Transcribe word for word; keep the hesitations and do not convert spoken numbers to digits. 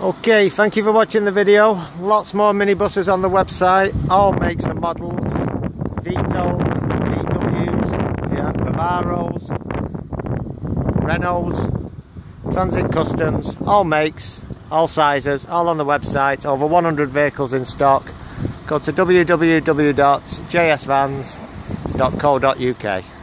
Okay, thank you for watching the video. Lots more minibuses on the website, all makes and models. Vitos, V Ws, yeah, Vivaros, Renaults, Transit Customs, all makes, all sizes, all on the website. Over one hundred vehicles in stock. Go to w w w dot j s vans dot co dot u k.